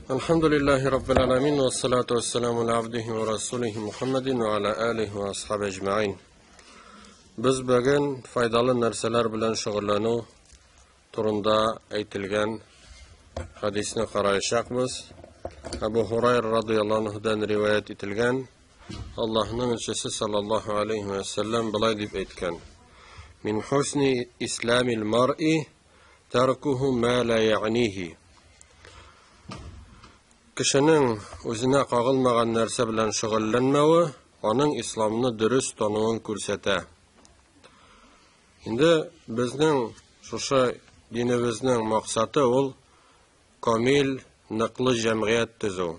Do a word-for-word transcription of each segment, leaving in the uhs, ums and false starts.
Elhamdülillahi Rabbil alamin ve salatu ve selamu ala abdihi ve rasulihi Muhammedin ve ala alihi ve ashabi ecma'in. Biz bugün faydalı narsalar bilen şug'ullanu turunda aytilgan hadisni qarayışaqmiz. Abu Hurayra radhiyallahu anhudan rivayet etilgan Allah'ın elçisi sallallahu aleyhi ve sellem bulay deb aytgan: Min husni islamil mar'i tarkuhu ma la ya'nihi. Kişinin özüne kagılmagan narsa bilen şug'ullanmawy onun İslam'ını dürüst tanıwyn ko'rsata. Endi bizning şuşa dinimizning maqsadi ol kamil naqli jamiyat tuzu.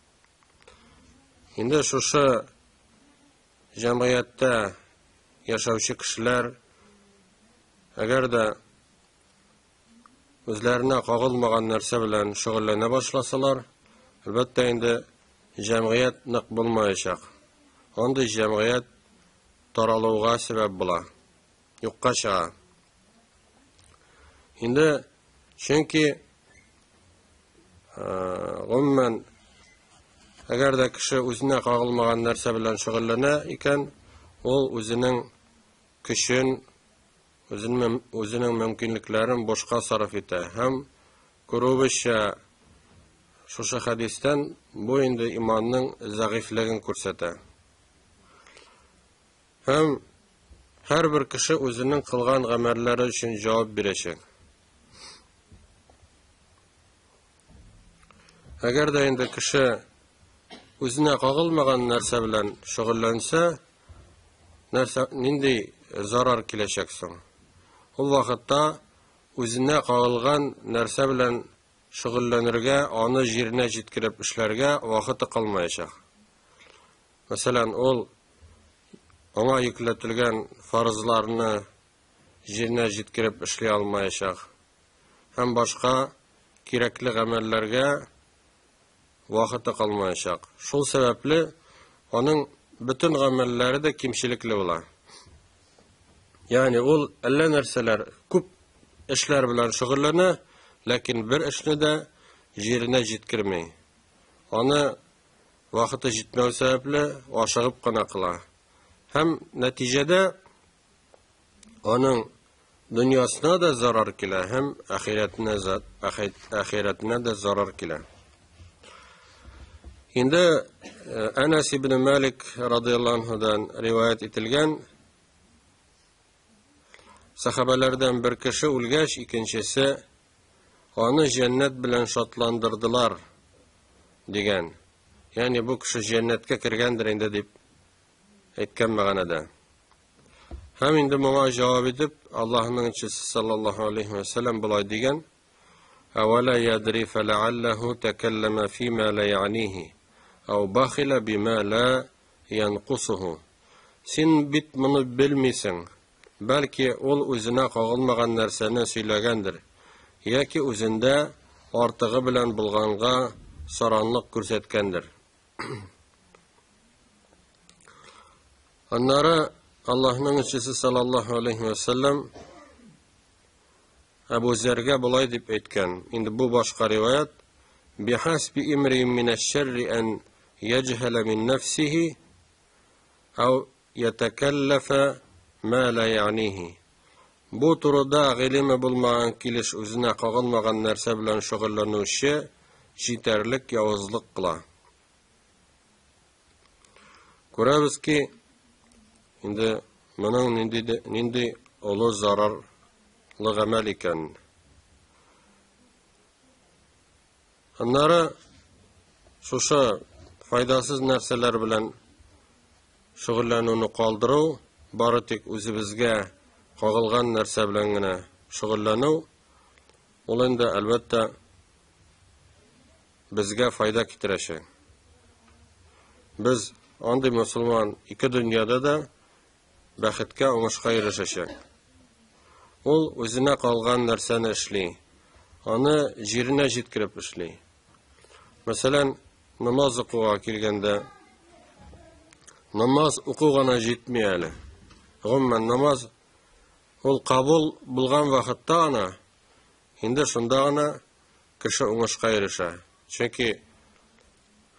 Endi şuşa jamiyatda yaşawchi kishilar agarda özlerine kagılmagan narsa bilen şug'ullana başlasalar, albatta endi jamiyat naq bulmayacak. Onda jamiyat taraluvga sebep bula. Yokka çığa. Endi çünkü gumman agarda kishi o'zine kagılmagan narsa bilen şug'ullana ekan, ol o'zining kuchin, o'zining o'zining mumkinliklarini boshqa sarf eta. Ham ko'ruvishcha Şuşa hadisden bu indi imanның zayıflığını ko'rsata. Hem her bir kişi özünün kılgan amelleri için cevap verecek. Eğer de indi kişi özüne kagılmagan narsa bilen şug'ullansa, narsa nindi zarar kileceksin. O vakitte özüne kagılgan narsa bilen şug'ullanırga, onu yerine jitkirip işlerge vakıtı kalmayacak. Mesela ol ona yükletilgen farzlarını yerine jitkirip işley almayacak. Hem başka gerekli amellerge vakıtı kalmayacak. Şol sebeple onun bütün amelleri de kimçilikli ola. Yani ol elle nerseler küp işler bilen şug'ullana, lakin bir işni de yerine jitkirmey. Onu vakıtı jitmew sebeple aşağıp qana qıla. Hem neticede onun dünyasına da zarar kile, hem ahiretine, ahiretine de zarar kile. Şimdi Enes ibn Malik radıyallahu anhudan rivayet etilgen, sahabelerden bir kişi ulgaş, ikincisi onu cennet bilen şatlandırdılar degen. Yani bu kişi cennetke kirgendir indi dip etken mağanada. Hem indi buna cevap edip Allah'ın elçisi sallallahu aleyhi ve sellem bulay degen: "Evela yadri feleallehu tekelleme fîmâ la ya'nihi ev bakhile bimâ la yanqusuhu." Sen bit bunu bilmisin. Belki ol özüne kagılmagan narsani söylegendir. Ya ki özünde artığı bilen bulganğa saranlık görsetkendir. Onlara Allah'ın elçisi sallallahu aleyhi ve sellem Ebu Zer'ge bulay dip etken. Şimdi bu başka rivayet: "Bihasbi imrin mineşşerri en yechele min nefsihi ev yetekellefe ma la ya'nihi." Bu turda gilimi bulmagan kiliş özüne kagılmagan narsa bilen şug'ullanuvchi yeterlik yavuzlık kıla. Görüyoruz ki indi bunun nindi nindi olu zararlı amel iken. Onlara şuşa faydasız narsalar bilen şug'ullanuvni qoldiruv, bari tek özübizge kagılgan narsa bilen gene şug'ullanaw, ol endi albatta bizge fayda kitirecek. Biz andi Müslüman iki dünyada da baxtga oңышка erişecek. Ol özüne kalgan narsani işley, onu yerine jitkirip işley. Mesela namaz okuğa kelgende, namaz okugana jitmey ali. Gumman namaz ol kabul bulgan vakitte ana, endi şunda ana kişi oңышка erişe. Çünkü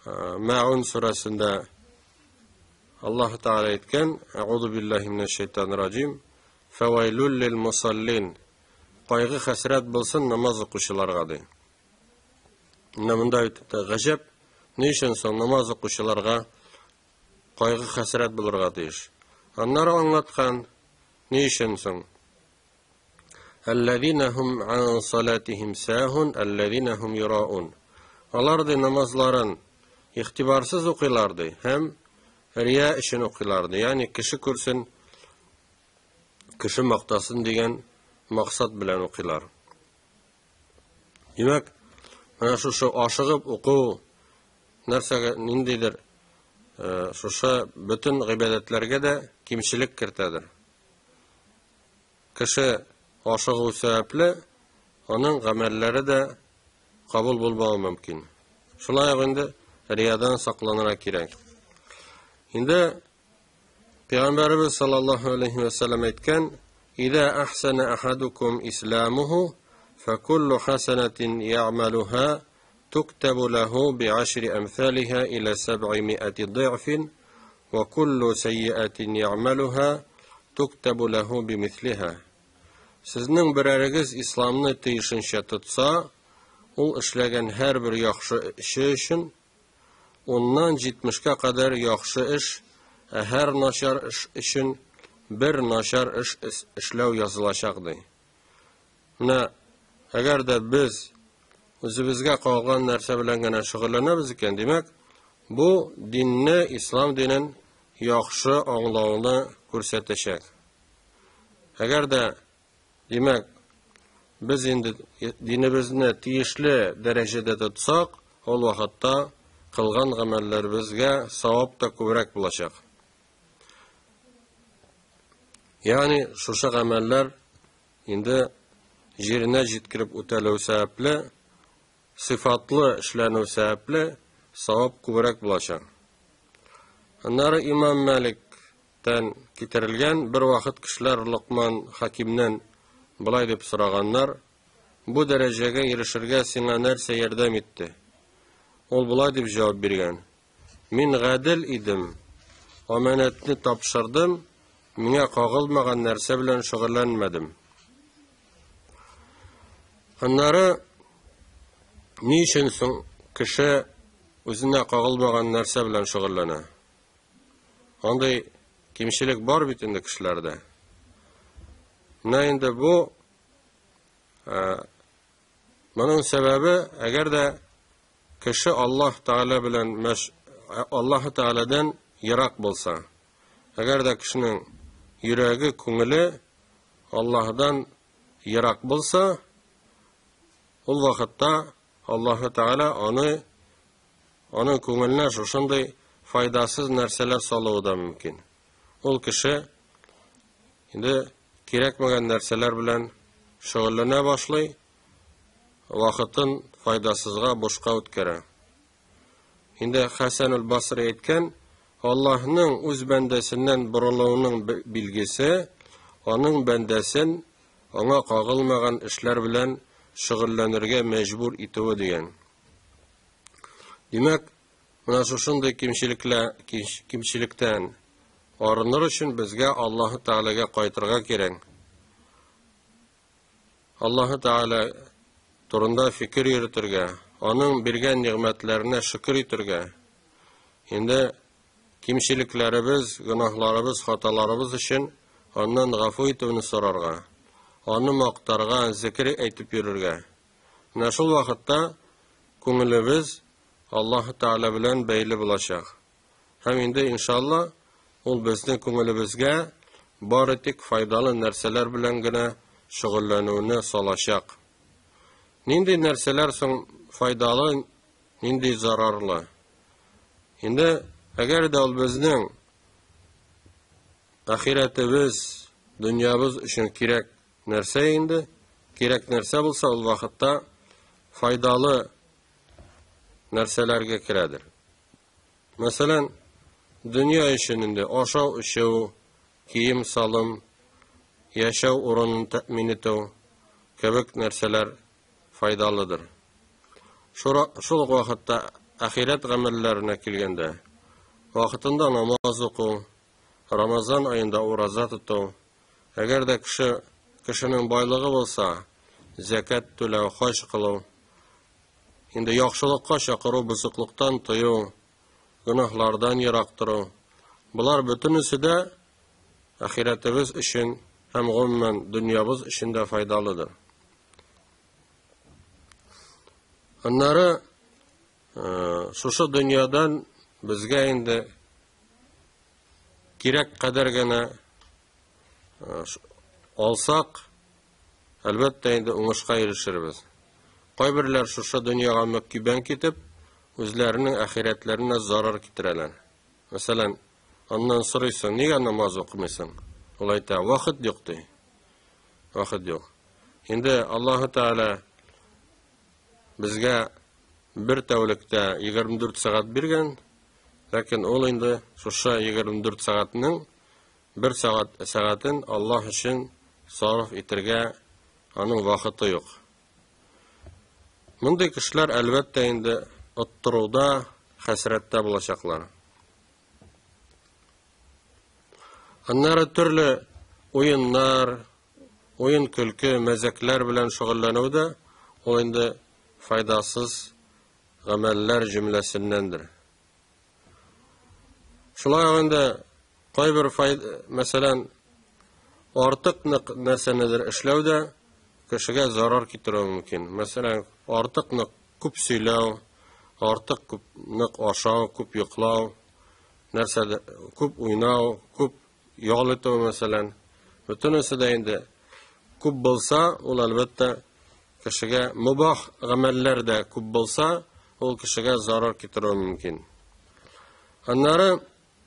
Мә'ун surasында Allah Taala aytgan: "А'удhu billahi mineşşeytanirracim. Fevailul lil musallin." Кайгы хәсрәт булсын намаз укучыларга ди. Менә монда әйтте, гаҗәп, ни өчен соң намаз укучыларга кайгы хәсрәт булырга тиеш? Аннары аңлаткан, ни өчен соң? Аллазина хум ан салатихим сахун, аллазина хум юраун. Алар ди намазларын ихтибарсыз укыйлар ди, һәм рия өчен укыйлар ди. Ягъни кеше күрсен, кеше мактасын дигән максат белән укыйлар. Димәк, менә шушы ашыгып уку нәрсәгә ниндидер шушы бөтен гыйбадәтләргә дә кимчелек кертәдер. Кеше ашыгу сәбәпле аның гамәлләре дә кабул булмауы мөмкин. Шулай ук инде риядан сакланырга кирәк. Инде Пәйгамбәрбез саллаллаһу алейхи ва саллям әйткән: "Иза ахсана ахадукум исламуху, факуллу хасанатин я'малуха туктабу лаху би'ашри амсалиха иля саб'ими'ати ضعфин, ва куллу саййатин я'малуха туктабу лаху бимислиха." Сезнең берәрегез исламны тиешенчә тотса, ул эшләгән һәрбер яхшы эше өчен оннан җитмешкә кадәр яхшы эш, ә һәр начар эш өчен бер начар эш эшләү язылачак ди. Менә әгәр дә без үзебезгә калган нәрсә белән генә шөгыльләнәбез икән, димәк, бу динне, ислам динен яхшы аңлауны күрсәтәчәк. Әгәр дә, димәк, без инде динебезне тиешле дәрәҗәдә тотсак, ул вакытта кылган гамәлләребезгә савап та күбрәк булачак. Ягъни шушы гамәлләр инде җиренә җиткереп үтәлү сәбәпле, сыйфатлы эшләнү сәбәпле савап күбрәк булачак. Аннары Имам Маликтән китерелгән, бер вакыт кешеләр Луқман Хакимнән булай дип сораганнар: "Бу дәрәҗәгә ирешергә сиңа нәрсә ярдәм итте?" Ул булай дип җавап биргән: "Мин гадел идем, аманатны тапшырдым, миңа кагылмаган нәрсә белән шөгыльләнмәдем." Аннары ни өчен соң кеше үзенә кагылмаган нәрсә белән шөгыльләнә? Андый кимчелек бар бит инде кешеләрдә. Менә инде бу моның сәбәбе, әгәр дә кеше Аллаһ Таала белән Аллаһ Тааладан ерак булса, әгәр дә кешенең йөрәге, күңеле Аллаһдан ерак булса, ул вакытта Аллаһ Таала аны аның күңеленә шушындай файдасыз нәрсәләр салуы да мөмкин. Ул кеше инде кирәкмәгән нәрсәләр белән шөгыльләнә башлый, вакытын файдасызга, бушка үткәрә. Инде Хасан аль-Басри әйткән: "Аллаһның үз бәндәсеннән борылуының билгесе аның бәндәсен аңа кагылмаган эшләр белән шөгыльләнергә мәҗбүр итүе" дигән. Димәк, менә шушындай кимчелектән арыныр өчен безгә Аллаһ Таалагә кайтырга кирәк. Аллаһ Таала турында фикер йөртергә, аның биргән нигъмәтләренә шөкер итәргә. Инде кимчелекләребез, гөнаһларыбыз, хаталарыбыз өчен аннан гафу итүне сорарга, аны мактарга, зикр әйтеп йөрергә. Менә шул вакытта күңелебез Аллаһ Таала белән бәйле булачак. Һәм инде иншалла ул безнең күңелебезгә бары тик файдалы нәрсәләр белән генә шөгыльләнүне салачак. Нинди нәрсәләр соң файдалы, нинди зарарлы? Инде әгәр дә ул безнең ахиратыбыз, дөньябыз өчен кирәк нәрсә инде, кирәк нәрсә булса, ул вакытта файдалы нәрсәләргә керәдер. Мәсәлән, дөнья өчен инде ашау, эчү, кием салым, яшәү урынын тәэмин итү кебек нәрсәләр файдалыдыр. Шул вакытта ахирет гамәлләренә килгәндә, вакытында намаз уку, Рамазан аенда ураза тоту, әгәр дә кеше кешенең байлыгы булса, зәкат түләү, хаҗ кылу, инде яхшылыкка чакыру, бозыклыктан тыю, гөнаһлардан ерак тору, булар бөтенесе дә ахиретебез өчен һәм гомумән дөньябыз өчен дә файдалыдыр. Аннары шушы дөньядан безгә инде кирәк кадәр генә алсак, әлбәттә инде уңышка ирешербез. Кайберләр шушы дөньяга мөкибән китеп, үзләренең ахиретләренә зарар китерәләр. Мәсәлән, аннан сорыйсың, нигә намаз укымыйсың? Ул әйтә, вакыт юк ди. Вакыт юк. Инде Аллаһу Тәгалә безгә бер тәүлектә егерме дүрт сәгать биргән, ләкин ул инде шушы егерме дүрт сәгатьнең бер сәгать сәгатен Аллаһ өчен сарыф итәргә аның вакыты юк. Мондый кешеләр әлбәттә инде оттыруда, хәсрәттә булачаклар. Аннары төрле уеннар, уен көлке, мәзәкләр белән шөгыльләнүдә ул инде файдасыз гамәлләр җөмләсеннәндер. Шулай инде кайбер файда, мәсәлән, артык нәрсәнедер эшләүдә кешегә зарар китерү мөмкин. Мәсәлән, артык күп сөйләү, артык нык ашау, күп йоклау, нәрсәдә күп уйнау, күп ял итү, мәсәлән, бөтенесе дә инде күп булса, ул әлбәттә кешегә мубах гамәлләр дә күп булса, ул кешегә зарар китерү мөмкин. Аннары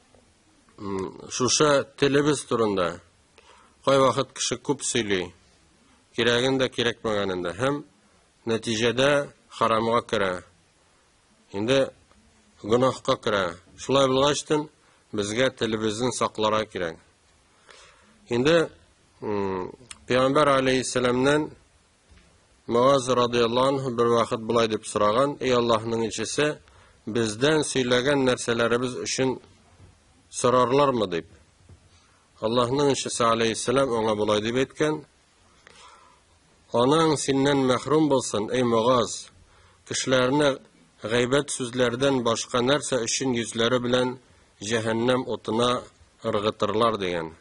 шушы телебез турында кай вакыт кеше күп сөйли, кирәген дә кирәкмәгәнен дә, һәм нәтиҗәдә харамга керә. Инде гөнаһка керә. Шулай булгачтын безгә телебезне сакларга кирәк. Инде Пәйгамбәр алейһиссәламнән Муаз радиллаһу анһу бер вакыт булай дип сораган: "Эй Аллаһның илчесе, бездән сөйләгән нәрсәләребез өчен сорарлармы?" дип. Аллаһның илчесе алейһиссәлам аңа булай дип әйткән: "Анаң синнән мәхрүм булсын, эй Муаз, кешеләрне гайбәт сүзләрдән башка нәрсә өчен йөзләре белән җәһәннәм утына ыргытырлар" дигән.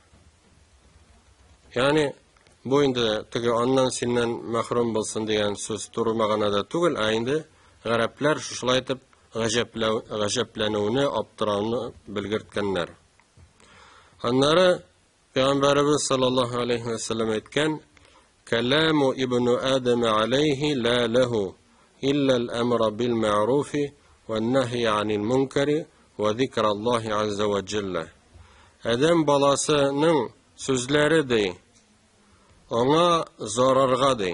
Ягъни бу инде теге аннан синнән мәхрүм булсын дигән сүз туры мәгънәдә түгел, ә инде гарәпләр шулай итеп гаҗәпләнүне, аптырауны белгерткәннәр. Аннары Пәйгамбәрбез саллаллаһу алейһи ва саллям әйткән: "Каламу ибну Адам алейһи ла лаху илля ал-амра бил ма'руфи wan-nahyi 'anil munkari wa zikrullah azza wa jalla." Адам баласының сүзләре ди, аңа зарарга ди.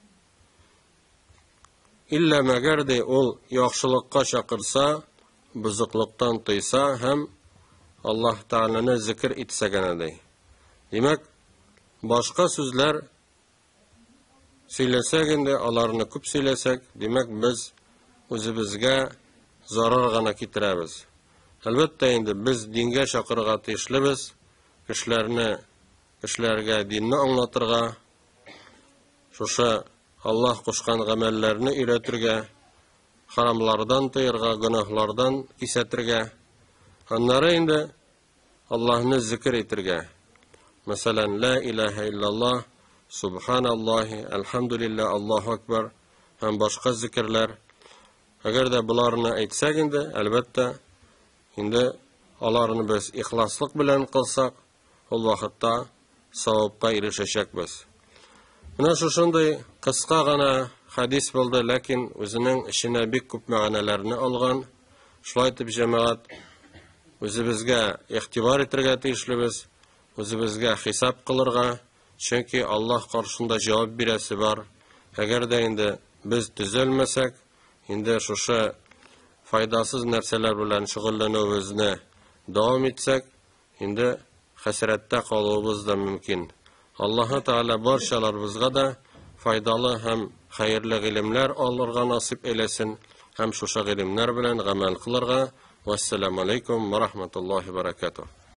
Илля мәгәр ди ул яхшылыкка чакырса, бузыклыктан тыйса һәм Аллаһ Тәгаләне зикр итсә генә ди. Димәк, башка сүзләр сөйләсәк инде, аларны күп сөйләсәк, димәк без үзебезгә зарар гына китерәбез. Әлбәттә инде без дингә чакырырга тиешлебез, кешеләрне кешеләргә динне аңлатырга, шушы Аллаһ кушкан гамәлләрне өйрәтергә, харамлардан тыярга, гөнаһлардан кисәтергә, аннары инде Аллаһны зикр итәргә. Мәсәлән, ла илаһа илляллаһ, субханаллаһи, алхамдулиллаһ, Аллаһу акбар һәм башка зикрләр. Әгәр дә буларны әйтсәк инде, әлбәттә инде аларны без ихласлык белән кылсак, ул вакытта савапка ирешәчәкбез. Менә шушындый кыска гына хадис булды, ләкин үзенең эченә бик күп мәгънәләрне алган. Шулай итеп, җәмәгать, үзебезгә игътибар итәргә тиешлебез, үзебезгә хисап кылырга, чөнки Аллаһ каршында җавап бирәсе бар. Әгәр дә инде без төзәлмәсәк, инде шушы файдасыз нәрсәләр белән шөгыльләнүебезне дәвам итсәк, инде хәсрәттә калуыбыз да мөмкин. Аллаһу Тәгалә барчаларыбызга да файдалы һәм хәерле гыйлемләр алырга насип әйләсен. һәм шушы гыйлемнәр белән гамәл кылырга. Вассаламу алейкум ва рахматуллаһи ва баракатуһ.